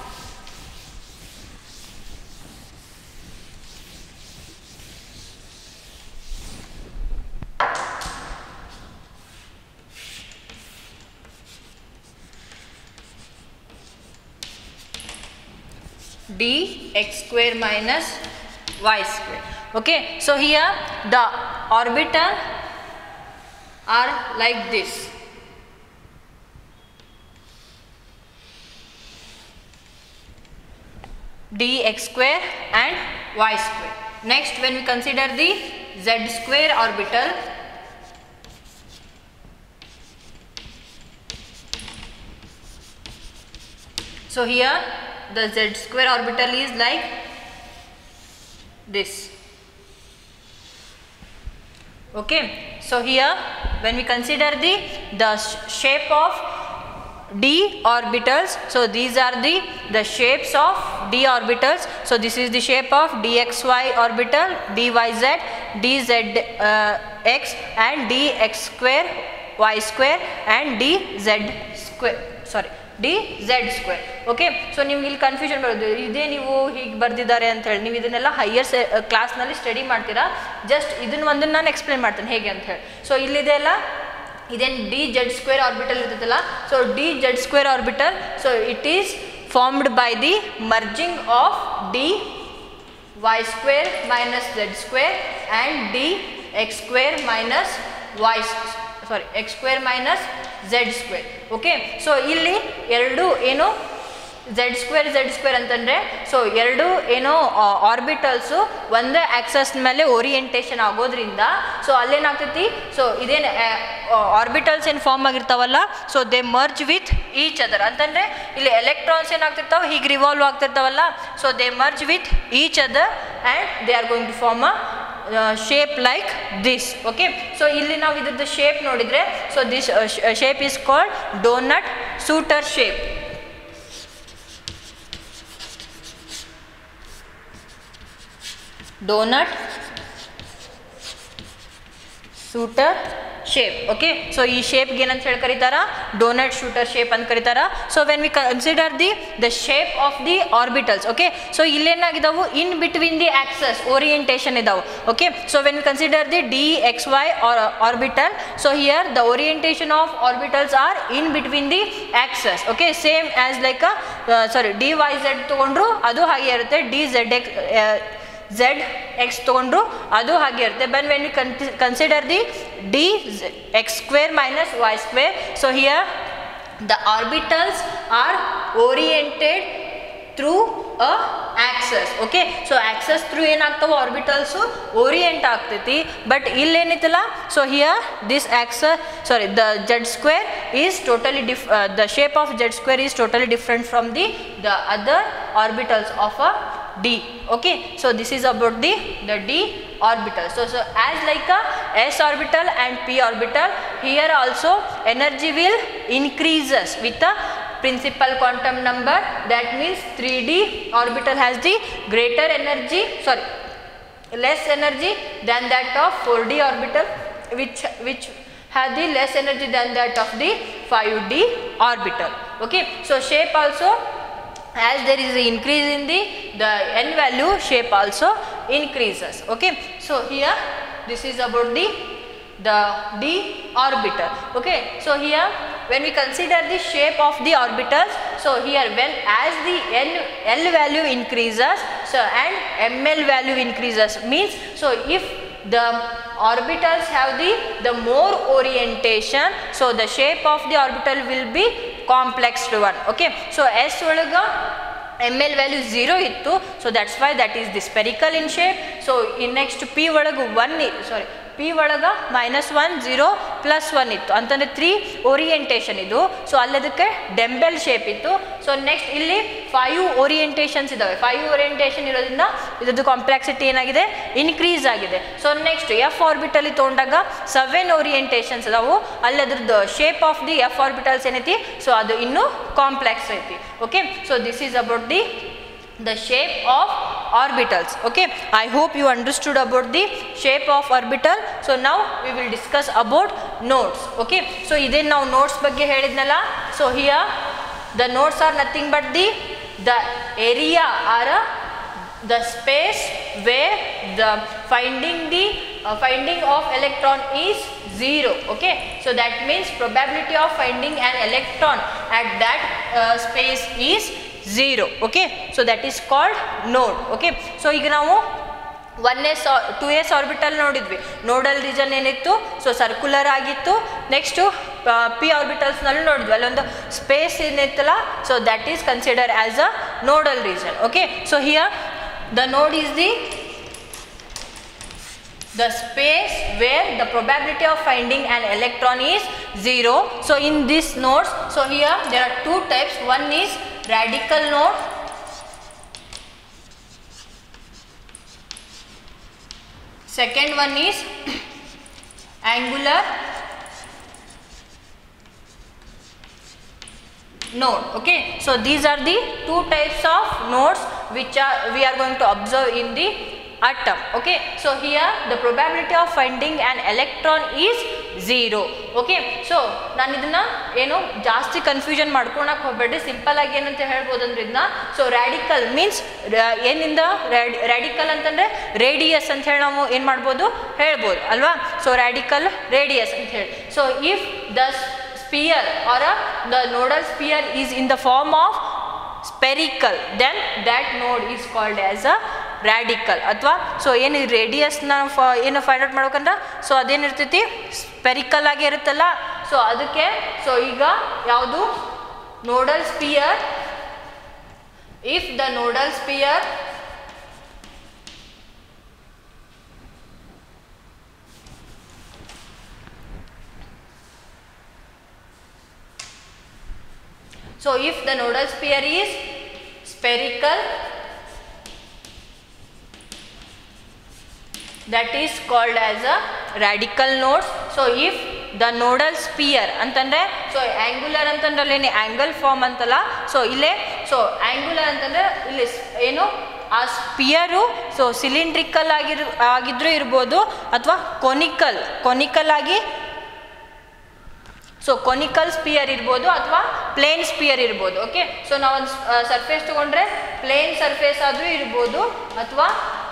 d x square minus y square. Okay, so here the orbital are like this. Dx square and y square. Next, when we consider the z square orbital, so here the z square orbital is like this. Okay, so here when we consider the shape of d orbitals, so these are the shapes of d orbitals. So this is the shape of dxy orbital, dyz, dzx and dx square y square and dz square, sorry dz square. Okay, so ನಿಮ್ಗೆ ಇಲ್ಲಿ confusion ಬರೋದು ಇದೇ ನೀವು ಹೀಗೆ ಬರ್ದಿದ್ದಾರೆ ಅಂತ ಹೇಳಿ, ನೀವು ಇದನ್ನೆಲ್ಲ ಹೈಯರ್ ಕ್ಲಾಸ್ನಲ್ಲಿ ಸ್ಟಡಿ ಮಾಡ್ತೀರಾ. ಜಸ್ಟ್ ಇದನ್ನ ಒಂದನ್ನು ನಾನು ಎಕ್ಸ್ಪ್ಲೇನ್ ಮಾಡ್ತೇನೆ ಹೇಗೆ ಅಂತ ಹೇಳಿ. ಸೊ ಇಲ್ಲಿದೆ ಅಲ್ಲ, ಇದೇನು ಡಿ ಜೆಡ್ ಸ್ಕ್ವೇರ್ ಆರ್ಬಿಟಲ್ ಇರ್ತೈತಲ್ಲ, so D Z square orbital, so it is formed by the merging of D Y square minus Z square and D X square minus Y sorry X square minus Z square. Okay, so ಇಲ್ಲಿ ಎರಡು ಏನು Z square ಅಂತಂದರೆ, so ಎರಡು ಏನೋ orbitals ಒಂದೇ access ಮೇಲೆ orientation ಆಗೋದ್ರಿಂದ so ಅಲ್ಲೇನಾಗ್ತೈತಿ, ಸೊ ಇದೇನು ಆರ್ಬಿಟಲ್ಸ್ ಏನು ಫಾರ್ಮ್ ಆಗಿರ್ತಾವಲ್ಲ, so they merge with each other ಅಂತಂದರೆ ಇಲ್ಲಿ ಎಲೆಕ್ಟ್ರಾನ್ಸ್ ಏನಾಗ್ತಿರ್ತಾವೆ ಹೀಗೆ ರಿವಾಲ್ವ್ ಆಗ್ತಿರ್ತಾವಲ್ಲ, so they merge with each other and they are going to form a shape like this. Okay, so ಇಲ್ಲಿ ನಾವು ಇದ್ರದ್ದು ಶೇಪ್ ನೋಡಿದರೆ, so this shape is called doughnut suiter shape. Doughnut suiter shape. Okay, so ಈ ಶೇಪ್ಗೆ ಏನಂತ ಹೇಳಿ ಕರೀತಾರ, doughnut shooter shape ಅಂತ ಕರೀತಾರ. So when we consider the shape of the orbitals, okay, so ಇಲ್ಲೇನಾಗಿದ್ದಾವು in between the axis orientation ಇದಾವೆ. Okay, so when we consider the D X Y orbital, so here the orientation of orbitals are in between the axis. Okay, same as like sorry D Y Z ತೊಗೊಂಡ್ರು ಅದು ಹಾಗೆ ಇರುತ್ತೆ, D Z X Z X ತೊಗೊಂಡ್ರು ಅದು ಹಾಗೆ ಇರುತ್ತೆ. But when we consider the D X square minus Y square, so here the orbitals are oriented through a axis. Okay, so axis through ಏನಾಗ್ತಾವೆ orbitals orient ಆಗ್ತೈತಿ. But ಇಲ್ಲೇನಿತ್ತಲ್ಲ, so here this axis sorry the Z square is totally the shape of Z square is totally different from the other orbitals of a D. Okay, so this is about the D orbital. So as like a s orbital and p orbital, here also energy will increases with the principal quantum number. That means 3D orbital has the greater energy, sorry less energy than that of 4D orbital, which has the less energy than that of the 5D orbital. Okay, so shape also, as there is an increase in the n value, shape also increases. Okay, so here this is about the D orbital. Okay, so here when we consider the shape of the orbitals, so here when as the L value increases, so and ml value increases, means so if the orbitals have the more orientation, so the shape of the orbital will be complex one. Okay, so s ಒಳಗ ml value 0 ಇತ್ತು, so that's why that is the spherical in shape. So in next p ಒಳಗ 1 sorry p ಒಳಗ -1 0 +1 ಇತ್ತು ಅಂತಂದ್ರೆ 3 orientation ಇದು. So ಅಲ್ಲದಕ್ಕೆ dumbbell shape ಇತ್ತು. So next ಇಲ್ಲಿ 5 ಓರಿಯೆಂಟೇಷನ್ಸ್ ಇದಾವೆ. 5 ಓರಿಯೆಂಟೇಷನ್ ಇರೋದ್ರಿಂದ ಇದ್ರದ್ದು ಕಾಂಪ್ಲೆಕ್ಸಿಟಿ ಏನಾಗಿದೆ, ಇನ್ಕ್ರೀಸ್ ಆಗಿದೆ. ಸೊ ನೆಕ್ಸ್ಟ್ ಎಫ್ ಆರ್ಬಿಟಲ್ ತೊಗೊಂಡಾಗ 7 ಓರಿಯೆಂಟೇಷನ್ಸ್ ಅದಾವು, ಅಲ್ಲಿ ಅದ್ರದ್ದು shape of the F orbitals ಏನೈತಿ, ಸೊ ಅದು ಇನ್ನೂ ಕಾಂಪ್ಲೆಕ್ಸ್ ಐತಿ. Okay, so this is about the shape of orbitals. Okay, I hope you understood about the shape of orbital. So now we will discuss about nodes. Okay, so idan now nodes bagge helidnala. So here the nodes are nothing but the area or the space where the finding of electron is 0. Okay, so that means probability of finding an electron at that space is 0. Okay, so that is called node. Okay, so ಈಗ ನಾವು 1s 2s orbital ನೋಡಿದ್ವಿ. Nodal region ಏನಿತ್ತು, so circular ಆಗಿತ್ತು. Next p orbitals ನಲ್ಲಿ ನೋಡಿದ್ವಿ, ಅಲ್ಲೊಂದು space ಏನಿತ್ತಲ್ಲ, so that is consider as a nodal region. Okay, so here the node is the space where the probability of finding an electron is 0. So in this nodes, so here there are two types. One is radical node, second one is angular node. Okay, so these are the two types of nodes which we are going to observe in the atom. Okay, so here the probability of finding an electron is 0. Okay, so ನಾನು ಇದನ್ನ ಏನು ಜಾಸ್ತಿ confusion ಮಾಡ್ಕೊಳಕ್ಕೆ ಹೋಗಬೇಡಿ. Simple ಆಗಿ ಏನಂತ ಹೇಳ್ಬೋದು ಅಂದ್ರೆ ಇದನ್ನ, ಸೊ ರ್ಯಾಡಿಕಲ್ ಮೀನ್ಸ್ ಏನಿಂದ ರ್ಯಾಡಿಕಲ್ ಅಂತಂದ್ರೆ ರೇಡಿಯಸ್ ಅಂತ ಹೇಳಿ ನಾವು ಏನು ಮಾಡ್ಬೋದು ಹೇಳ್ಬೋದು ಅಲ್ವಾ. ಸೊ ರ್ಯಾಡಿಕಲ್ ರೇಡಿಯಸ್ ಅಂತ ಹೇಳಿ. So if the sphere or the nodal sphere is in the form of spherical, then that node is called as a radical. ಅಥವಾ ಸೊ ಏನು ರೇಡಿಯಸ್ನ ಏನು ಫೈಂಡ್ ಔಟ್ ಮಾಡ್ಬೇಕಂದ್ರೆ, ಸೊ ಅದೇನಿರ್ತೈತಿ ಸ್ಪೆರಿಕಲ್ ಆಗಿ ಇರುತ್ತಲ್ಲ. ಸೊ ಅದಕ್ಕೆ ಸೊ ಈಗ ಯಾವುದು nodal sphere, if the nodal sphere so if the nodal sphere is spherical, that is called as a radical node. So if the nodal sphere ಅಂತಂದ್ರೆ, so angular ಅಂತಂದ್ರೆ ಅಲ್ಲಿ angle form ಅಂತಲ್ಲ. So ಇಲ್ಲೇ so angular ಅಂತಂದ್ರೆ ಇಲ್ಲಿ ಏನು ಆ sphere so cylindrical ಆಗಿದ್ರೂ ಇರ್ಬೋದು, ಅಥವಾ ಕೊನಿಕಲ್ ಆಗಿ, ಸೊ ಕೊನಿಕಲ್ ಸ್ಪಿಯರ್ ಇರ್ಬೋದು ಅಥವಾ ಪ್ಲೇನ್ ಸ್ಪಿಯರ್ ಇರ್ಬೋದು. ಓಕೆ, ಸೊ ನಾವೊಂದು ಸರ್ಫೇಸ್ ತಗೊಂಡ್ರೆ ಪ್ಲೇನ್ ಸರ್ಫೇಸ್ ಆದರೂ ಇರ್ಬೋದು ಅಥವಾ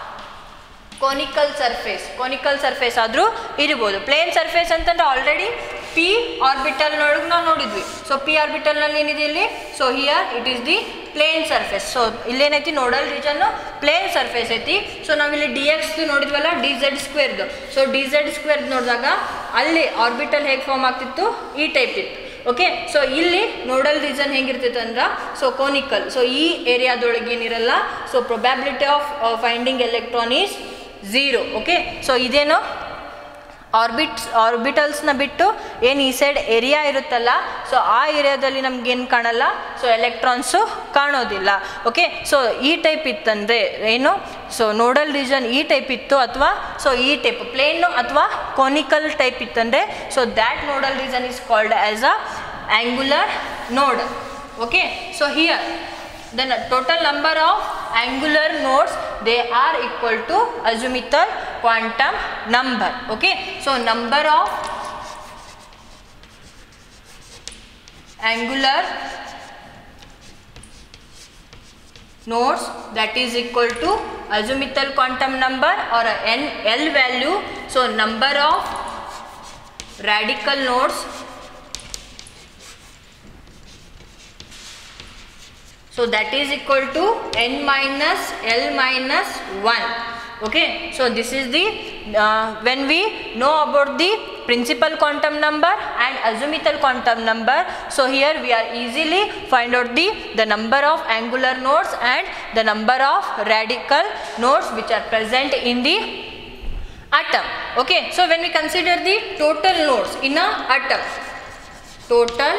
ಕೋನಿಕಲ್ ಸರ್ಫೇಸ್ ಆದರೂ ಇರ್ಬೋದು. ಪ್ಲೇನ್ ಸರ್ಫೇಸ್ ಅಂತಂದ್ರೆ ಆಲ್ರೆಡಿ ಪಿ ಆರ್ಬಿಟಲ್ನೊಳಗೆ ನಾವು ನೋಡಿದ್ವಿ. ಸೊ ಪಿ ಆರ್ಬಿಟಲ್ನಲ್ಲಿ ಏನಿದೆ ಇಲ್ಲಿ, so here it is the plane surface. So ಇಲ್ಲೇನೈತಿ ನೋಡಲ್ ರೀಜನ್ನು ಪ್ಲೇನ್ ಸರ್ಫೇಸ್ ಐತಿ. ಸೊ ನಾವಿಲ್ಲಿ ಡಿ ಎಕ್ಸ್ ನೋಡಿದ್ವಲ್ಲ, ಡಿ ಝೆಡ್ ಸ್ಕ್ವೇರ್ದು. ಸೊ ಡಿ ಝೆಡ್ ಸ್ಕ್ವೇರ್ ನೋಡಿದಾಗ ಅಲ್ಲಿ ಆರ್ಬಿಟಲ್ ಹೇಗೆ ಫಾರ್ಮ್ ಆಗ್ತಿತ್ತು, ಈ ಟೈಪ್ ಇತ್ತು. ಓಕೆ, ಸೊ ಇಲ್ಲಿ ನೋಡಲ್ ರೀಜನ್ ಹೆಂಗಿರ್ತೈತೆ ಅಂದ್ರೆ, ಸೊ ಕೋನಿಕಲ್. ಸೊ ಈ ಏರಿಯಾದೊಳಗೆ ಏನಿರಲ್ಲ, so probability of finding electron is 0. Okay, so ಇದೇನು ಆರ್ಬಿಟಲ್ಸ್ನ ಬಿಟ್ಟು ಏನು ಈ ಸೈಡ್ ಏರಿಯಾ ಇರುತ್ತಲ್ಲ, ಸೊ ಆ ಏರಿಯಾದಲ್ಲಿ ನಮ್ಗೇನು ಕಾಣಲ್ಲ, ಸೊ ಎಲೆಕ್ಟ್ರಾನ್ಸು ಕಾಣೋದಿಲ್ಲ. ಓಕೆ, ಸೊ ಈ ಟೈಪ್ ಇತ್ತಂದರೆ ಏನು, ಸೊ ನೋಡಲ್ ರೀಜನ್ ಈ ಟೈಪ್ ಇತ್ತು, ಅಥವಾ ಸೊ ಈ ಟೈಪ್ ಪ್ಲೇನು ಅಥವಾ ಕೋನಿಕಲ್ ಟೈಪ್ ಇತ್ತಂದರೆ, so that nodal region is called as a angular node. Okay, so here the total number of angular nodes, they are equal to azimuthal quantum number. Okay, so number of angular nodes, that is equal to azimuthal quantum number or L value. So number of radical nodes, so that is equal to n minus L minus 1. Okay, so this is the when we know about the principal quantum number and azimuthal quantum number, so here we are easily find out the number of angular nodes and the number of radical nodes which are present in the atom. Okay, so when we consider the total nodes in a atom, total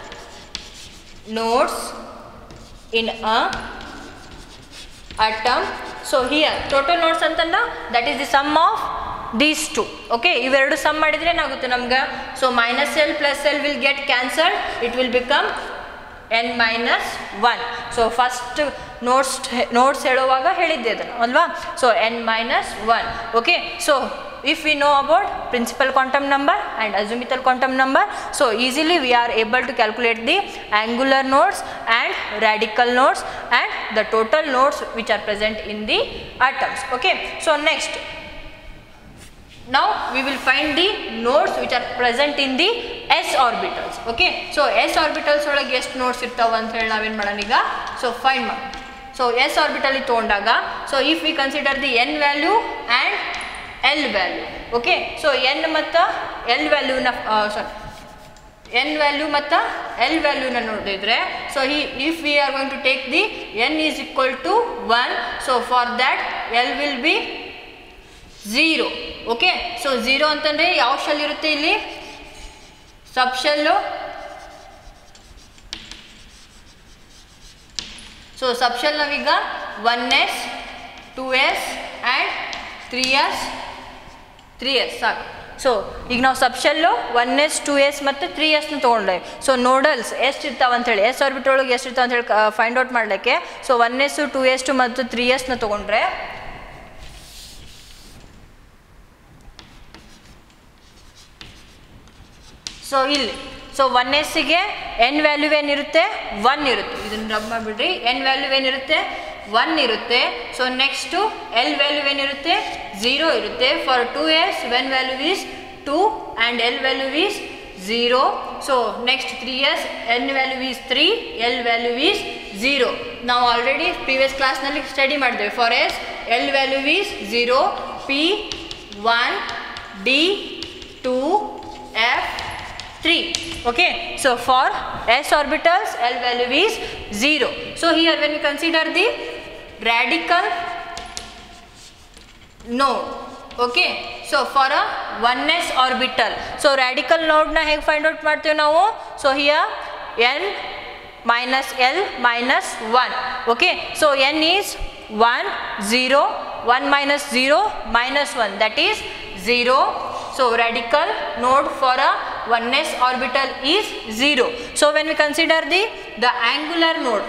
nodes in a atom, so here total nodes ಅಂತಂದ್ರೆ that is the sum of these two. Okay, ಇವೆರಡು sum ಮಾಡಿದ್ರೆ ಏನಾಗುತ್ತೆ ನಮ್ಗೆ, so minus L plus L will get cancelled, it will become n minus 1. So first notes ಹೇಳುವಾಗ ಹೇಳಿದ್ದೆ ಅದನ್ನು ಅಲ್ವಾ. So n minus 1. Okay, so if we know about principal quantum number and azimuthal quantum number, so easily we are able to calculate the angular nodes and radical nodes and the total nodes which are present in the atoms. Okay, so next, now we will find the nodes which are present in the s orbitals. Okay, so s orbitals ಒಳಗೆ ಎಷ್ಟು notes ಇರ್ತಾವ ಅಂತ ಹೇಳಿ ನಾವೇನು ಮಾಡೋಣ ಈಗ, so find ಮಾಡಿ. So s orbital ತೊಗೊಂಡಾಗ, so if we consider the n value and L value. Okay, so n ಮತ್ತು L ವ್ಯಾಲ್ಯೂನ n ವ್ಯಾಲ್ಯೂ ಮತ್ತು L ವ್ಯಾಲ್ಯೂನ ನೋಡಿದ್ರೆ, so if we are going to take the n is equal to 1, so for that L will be 0. Okay, so 0 ಅಂತಂದರೆ ಯಾವ shell ಇರುತ್ತೆ ಇಲ್ಲಿ, subshell. So subshell ನಾವೀಗ 1s 2s ಆ್ಯಂಡ್ 3s ಸಾಕು. So ಈಗ ನಾವು ಸಬ್ shell 1s 2s ಮತ್ತು 3sನ ತೊಗೊಂಡೆ. ಸೊ ನೋಡಲ್ಸ್ ಎಷ್ಟು ಇರ್ತಾವೆ ಅಂಥೇಳಿ, ಎಸ್ ಆರ್ಬಿಟ್ ಒಳಗೆ ಎಷ್ಟು ಇರ್ತಾವೆ ಅಂತೇಳಿ ಫೈಂಡ್ ಔಟ್ ಮಾಡಲಿಕ್ಕೆ, ಸೊ 1s 2s ಮತ್ತು 3sನ ತೊಗೊಂಡ್ರೆ, ಸೊ ಇಲ್ಲಿ ಸೊ 1sಗೆ n ವ್ಯಾಲ್ಯೂ ಏನಿರುತ್ತೆ 1 ಇರುತ್ತೆ. ಇದನ್ನು ರಬ್ ಮಾಡಿಬಿಡ್ರಿ. n ವ್ಯಾಲ್ಯೂ ಏನಿರುತ್ತೆ 1 ಇರುತ್ತೆ. ಸೊ ನೆಕ್ಸ್ಟು L ವ್ಯಾಲ್ಯೂ ಏನಿರುತ್ತೆ 0 ಇರುತ್ತೆ. For 2s n value is 2 and L value is 0. So next 3s n value is 3, L value is 0. ನಾವು ಆಲ್ರೆಡಿ ಪ್ರೀವಿಯಸ್ ಕ್ಲಾಸ್ನಲ್ಲಿ ಸ್ಟಡಿ ಮಾಡಿದ್ದೇವೆ. For S L value is 0, P 1, D 2, F 3. Okay, so for s orbitals L value is 0. So here when we consider the radical node, okay, so for a 1s orbital, so radical node na hege find out ಮಾಡ್ತೇವೆ ನಾವು. so here n minus L minus 1. okay, so n is 1 0, 1 minus 0 minus 1, that is 0. So radical node for a 1s orbital is 0. So when we consider the angular node,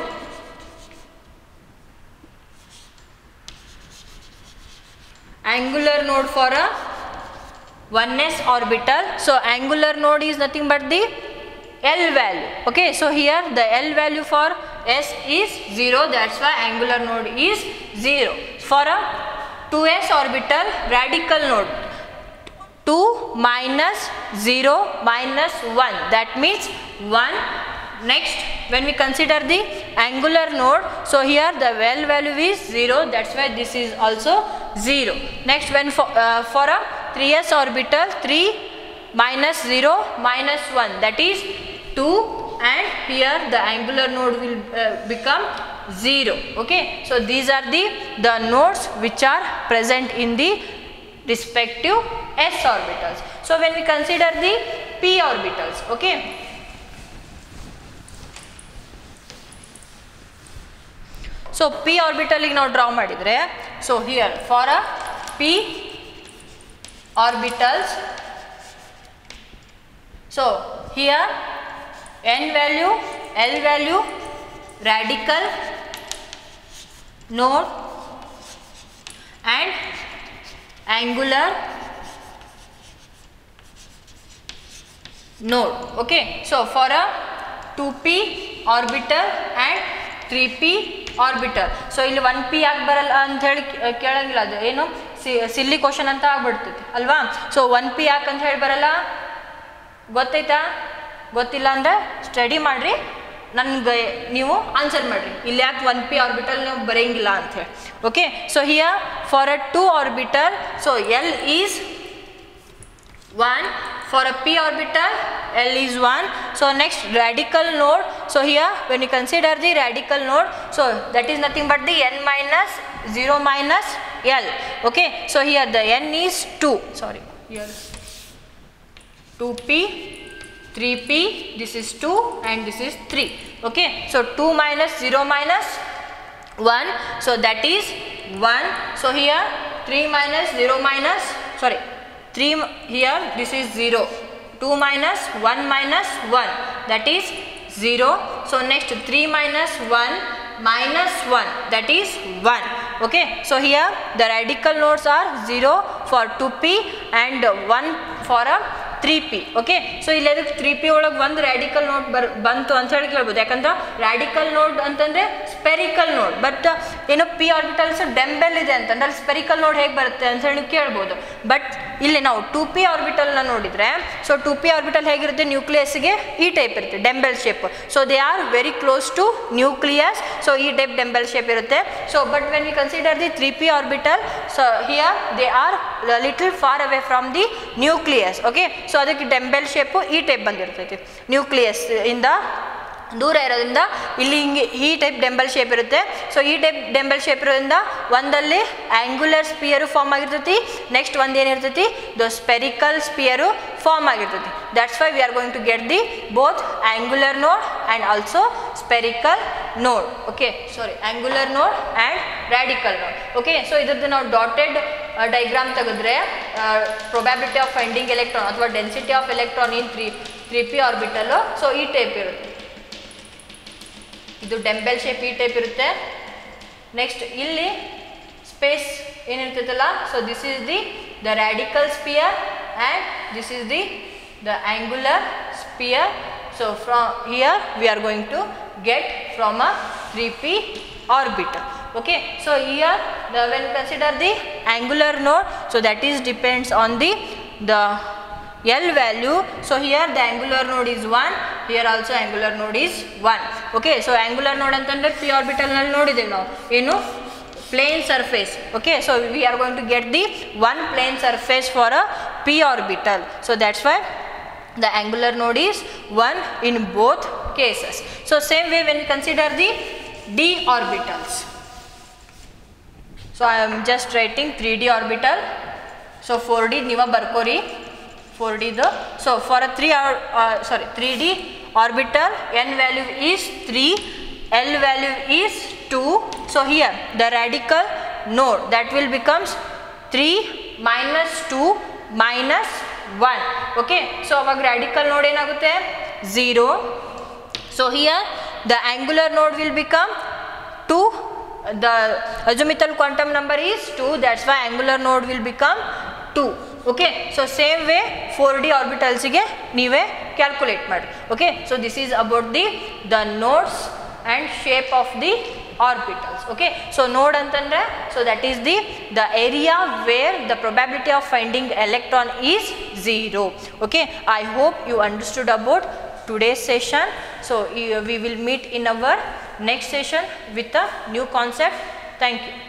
for a 1s orbital, so angular node is nothing but the L value. Okay, so here the L value for s is 0, that's why angular node is 0. For a 2s orbital radical node, 2 minus 0 minus 1, that means 1. Next when we consider the angular node, so here the L value is 0, that's why this is also 0. Next when for a 3s orbital, 3 minus 0 minus 1, that is 2, and here the angular node will become 0. okay, so these are the nodes which are present in the respective s orbitals. So when we consider the p orbitals, okay, so p orbital ಗೆ ನಾವು draw ಮಾಡಿದ್ರೆ, so here for a p orbitals, so here n value L value radical node and angular node. okay, so for a 2p orbital and 3p orbital, so ಇಲ್ಲಿ 1p ಯಾಕೆ ಬರಲ್ಲ ಅಂತ ಹೇಳಿ ಕೇಳಂಗಿಲ್ಲ, ಅದು ಏನು ಸಿಲ್ಲಿ ಕ್ವಶನ್ ಅಂತ ಆಗ್ಬಿಡ್ತೈತಿ ಅಲ್ವಾ. ಸೊ 1p ಯಾಕೆ ಅಂತ ಹೇಳಿ ಬರಲ್ಲ ಗೊತ್ತೈತಾ? ಗೊತ್ತಿಲ್ಲ ಅಂದರೆ ಸ್ಟಡಿ ಮಾಡಿರಿ, ನನಗೆ ನೀವು ಆನ್ಸರ್ ಮಾಡಿರಿ ಇಲ್ಲಿ ಯಾಕೆ 1p ಆರ್ಬಿಟಲ್ ನೀವು ಬರೆಯಂಗಿಲ್ಲ ಅಂಥೇಳಿ. Okay, so here for a 2 orbital, so L is 1, for a p orbital L is 1. so next radical node, so here when you consider the radical node, so that is nothing but the n minus 0 minus L. okay, so here the n is 2, sorry, here 2p 3p, this is 2 and this is 3. okay, so 2 minus 0 minus 1, so that is 1. so here 3 minus 0 minus, sorry, 3 here, this is 0, 2 minus 1 minus 1, that is 0. so next 3 minus 1, -1, that is 1. Okay, so here the radical nodes are 0 for 2p and 1 for a 3p. Okay, so ಇಲ್ಲಿ ಅದಕ್ಕೆ 3p ಒಳಗೆ ಒಂದು radical ನೋಡ್ ಬಂತು ಅಂತ ಹೇಳಿ ಕೇಳ್ಬೋದು. ಯಾಕಂದ್ರೆ ರ್ಯಾಡಿಕಲ್ ನೋಡ್ ಅಂತಂದರೆ ಸ್ಪೆರಿಕಲ್ ನೋಡ್, ಬಟ್ ಏನೋ ಪಿ ಆರ್ಬಿಟಲ್ಸ್ ಡೆಂಬೆಲ್ ಇದೆ ಅಂತಂದ್ರೆ ಅಲ್ಲಿ ಸ್ಪೆರಿಕಲ್ ನೋಡ್ ಹೇಗೆ ಬರುತ್ತೆ ಅಂತ ಹೇಳಿ ನೀವು ಕೇಳ್ಬೋದು. ಬಟ್ ಇಲ್ಲಿ ನಾವು 2p ಆರ್ಬಿಟಲ್ನ ನೋಡಿದರೆ, ಸೊ 2p ಆರ್ಬಿಟಲ್ ಹೇಗಿರುತ್ತೆ, ನ್ಯೂಕ್ಲಿಯಸ್ಗೆ ಈ ಟೈಪ್ ಇರುತ್ತೆ, dumbbell shape. So they are very close to nucleus, so ಈ ಟೈಪ್ ಡೆಂಬೆಲ್ ಶೇಪ್ ಇರುತ್ತೆ. So but when we consider the 3p orbital, so here they are little far away from the nucleus. Okay, so ಅದಕ್ಕೆ dumbbell shape ಈ type ಬಂದಿರ್ತೈತಿ, nucleus ಇಂದ ದೂರ ಇರೋದ್ರಿಂದ ಇಲ್ಲಿ ಹಿಂಗೆ ಈ ಟೈಪ್ ಡೆಂಬಲ್ ಶೇಪ್ ಇರುತ್ತೆ. ಸೊ ಈ ಟೈಪ್ ಡೆಂಬಲ್ ಶೇಪ್ ಇರೋದ್ರಿಂದ ಒಂದಲ್ಲಿ ಆ್ಯಂಗ್ಯುಲರ್ ಸ್ಪಿಯರು ಫಾರ್ಮ್ ಆಗಿರ್ತೈತಿ, ನೆಕ್ಸ್ಟ್ ಒಂದು ಏನಿರ್ತೈತಿ ದ ಸ್ಪೆರಿಕಲ್ ಸ್ಪಿಯರು ಫಾರ್ಮ್ ಆಗಿರ್ತೈತಿ. That's why we are going to get the both angular node and also spherical node. Okay, sorry, angular node and radical node. Okay, so ಇದ್ರದ್ದು ನಾವು dotted diagram ತೆಗೆದ್ರೆ probability of finding electron ಅಥವಾ density of electron in 3p orbital so ಈ type ಇರುತ್ತೆ. ಇದು dumbbell shape ಈ type ಇರುತ್ತೆ. Next ಇಲ್ಲಿ ಸ್ಪೇಸ್ ಏನಿರ್ತೈತಲ್ಲ, so this is the radical sphere and this is the angular spear. So from here we are going to get from a 3p orbital. Okay, so here when you consider the angular node, so that is depends on the L value. So here the angular node is 1, here also angular node is 1. Okay, so angular node antandre p orbital nalli nodideve ನಾವು ಏನು plane surface. Okay, so we are going to get the one plane surface for a p orbital. So that's why the angular node is 1 in both cases. So same way when we consider the d orbitals. So I am just writing 3d orbital. So 4d niva barkori 4d the. So for a 3d orbital n value is 3, L value is 2. So here the radical node that will becomes 3 minus 2 minus 1. Okay, so avag radical node enagutte 0. So here the angular node will become 2. The azimuthal quantum number is 2, that's why angular node will become 2. Okay, so same way 4d orbitals ಗೆ ನೀವೇ calculate ಮಾಡಿ. Okay, so this is about the nodes and shape of the orbitals. Okay, so node antandre, so that is the area where the probability of finding electron is 0. Okay, I hope you understood about today's session. So we will meet in our next session with a new concept. Thank you.